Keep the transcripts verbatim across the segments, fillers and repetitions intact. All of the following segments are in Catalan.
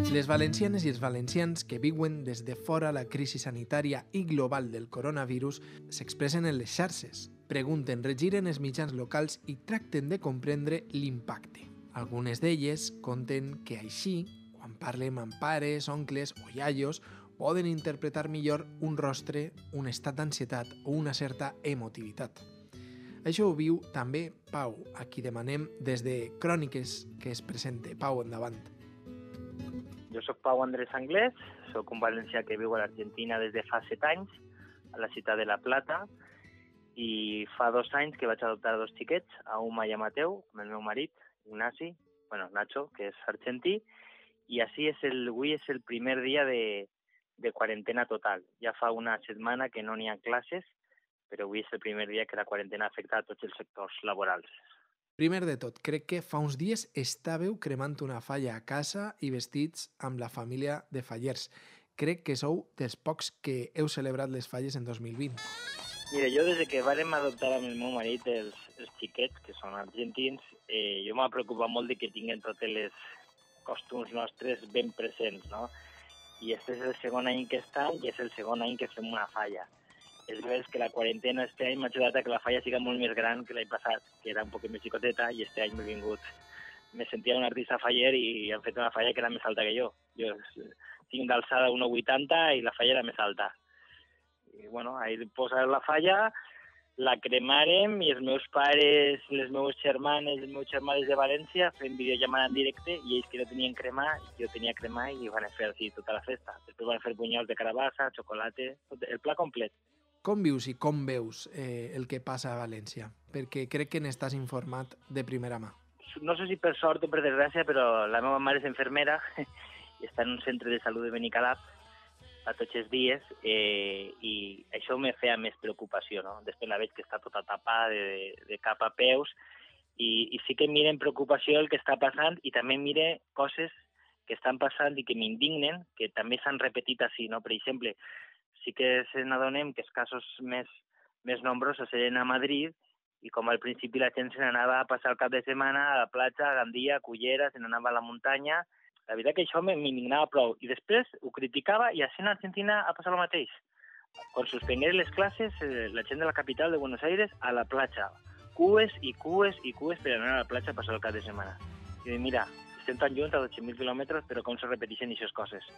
Les valencianes i els valencians que viuen des de fora la crisi sanitària i global del coronavirus s'expressen en les xarxes, pregunten, regiren els mitjans locals i tracten de comprendre l'impacte. Algunes d'elles conten que així, quan parlem amb pares, oncles o iaios, poden interpretar millor un rostre, un estat d'ansietat o una certa emotivitat. Això ho viu també Pau, a qui demanem des de Cròniques que es presente. Pau, endavant. Jo soc Pau Andrés Anglès, soc un valencià que viu a l'Argentina des de fa set anys, a la ciutat de La Plata, i fa dos anys que vaig adoptar dos xiquets, a Uma i a Mateu, amb el meu marit, Ignasi, bueno, Nacho, que és argentí, i així és el, avui és el primer dia de, de quarantena total. Ja fa una setmana que no n'hi ha classes, però avui és el primer dia que la quarantena afecta a tots els sectors laborals. Primer de tot, crec que fa uns dies estàveu cremant una falla a casa i vestits amb la família de fallers. Crec que sou dels pocs que heu celebrat les falles en dos mil vint. Mira, jo des que vàrem adoptar amb el meu marit els, els xiquets, que són argentins, eh, jo m'ha preocupat molt de que tinguin totes les costums nostres ben presents, no? I este és el segon any que estan i és el segon any que fem una falla. És veritat que la quarantena este any m'ha ajudat a que la falla siga molt més gran que l'any passat, que era un poc més xicoteta, i este any m'he vingut. Me sentia un artista faller i han fet una falla que era més alta que jo. Jo tinc d'alçada un coma vuitanta i la falla era més alta. I bueno, ahir posarem la falla, la cremarem i els meus pares, les meves germanes, els meus germans de València fent videollamada en directe i ells que no tenien cremar, jo tenia cremar i van fer així tota la festa. Després van fer bunyols de carabassa, xocolata, tot, el pla complet. Com vius i com veus eh, el que passa a València? Perquè crec que n'estàs informat de primera mà. No sé si per sort o per desgràcia, però la meva mare és infermera i està en un centre de salut de Benicalap a tots els dies eh, i això me feia més preocupació, no? Després la veig que està tota tapada de, de cap a peus i, i sí que mire amb preocupació el que està passant i també mire coses que estan passant i que m'indignen, que també s'han repetit així, no? Per exemple, sí que se n'adonem que els casos més, més nombrosos eren a Madrid i com al principi la gent se n'anava a passar el cap de setmana a la platja, a Gandia, a Cullera, se n'anava a la muntanya. La veritat que això m'indignava prou. I després ho criticava i així en Argentina ha passat el mateix. Quan suspengueren les classes, la gent de la capital de Buenos Aires a la platja. Cues i cues i cues per anar a la platja a passar el cap de setmana. I dic, mira, estem tan junts a dotze mil quilòmetres, però com se repeteixen aquestes coses.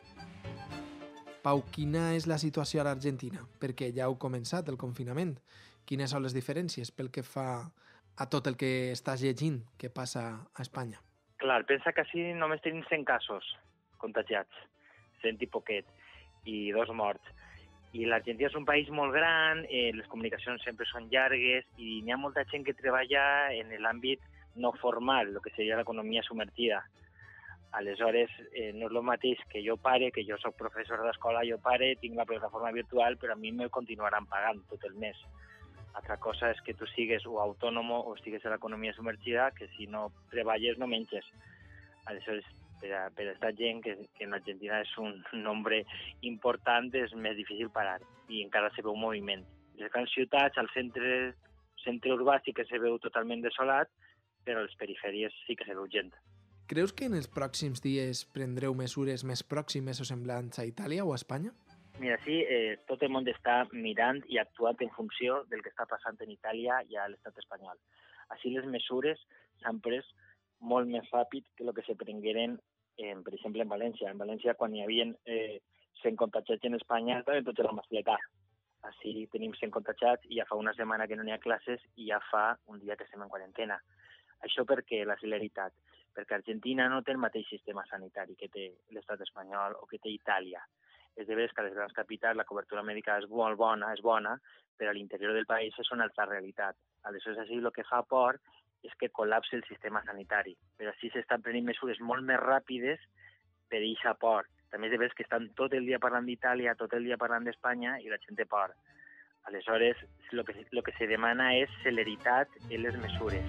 Pau, quina és la situació a l'Argentina? Perquè ja heu començat el confinament. Quines són les diferències pel que fa a tot el que estàs llegint que passa a Espanya? Clar, pensa que així només tenim cent casos contagiats, cent i poquet, i dos morts. I l'Argentina és un país molt gran, eh, les comunicacions sempre són llargues i n'hi ha molta gent que treballa en l'àmbit no formal, el que seria l'economia submergida. Aleshores, eh, no és el mateix que jo pare, que jo soc professor d'escola, jo pare, tinc la plataforma virtual, però a mi me continuaran pagant tot el mes. Altra cosa és que tu sigues o autònom o estigues a l'economia submergida, que si no treballes no menges. Aleshores, per a, per a aquesta gent, que, que en l'Argentina és un nombre important, és més difícil parar i encara se veu moviment. Les grans ciutats, al centre, centre urbà sí que se veu totalment desolat, però a les perifèries sí que se veu gent. Creus que en els pròxims dies prendreu mesures més pròximes o semblants a Itàlia o a Espanya? Mira, sí, eh, tot el món està mirant i actuant en funció del que està passant en Itàlia i a l'estat espanyol. Així les mesures s'han pres molt més ràpid que el que se prengueren, eh, per exemple, en València. En València, quan hi havia eh, cent contagiats en Espanya, també tots érem mascletà. Així tenim cent contagiats i ja fa una setmana que no n'hi ha classes i ja fa un dia que estem en quarantena. Això perquè la celeritat, perquè Argentina no té el mateix sistema sanitari que té l'estat espanyol o que té Itàlia. És de veres que a les grans capitals la cobertura mèdica és molt bona, és bona, però a l'interior del país és una altra realitat. Aleshores, així el que fa por és que col·lapsi el sistema sanitari. Però així s'estan prenent mesures molt més ràpides per aquesta por. També és de veres que estan tot el dia parlant d'Itàlia, tot el dia parlant d'Espanya i la gent té por. Aleshores, el que, el que se demana és celeritat en les mesures.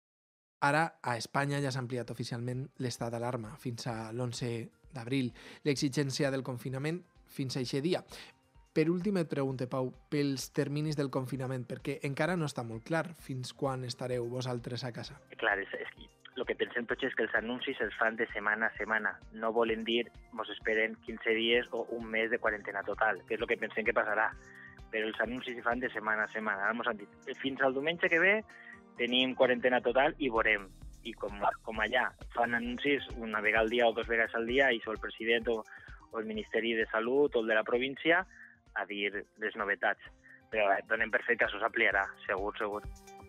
Ara, a Espanya ja s'ha ampliat oficialment l'estat d'alarma fins a l'onze d'abril. L'exigència del confinament fins a aquest dia. Per últim et pregunto, Pau, pels terminis del confinament, perquè encara no està molt clar fins quan estareu vosaltres a casa. Clar, és, és, el que pensem tots és que els anuncis els fan de setmana a setmana. No volen dir, mos esperen quinze dies o un mes de quarantena total, que és el que pensem que passarà. Però els anuncis es fan de setmana a setmana. Ara mos han dit, fins al diumenge que ve tenim quarantena total i veurem. I com, com allà fan anuncis una vegada al dia o dues vegades al dia, i el president o, o el Ministeri de Salut o el de la província a dir les novetats. Però donem per fet que això s'ampliarà, segur, segur.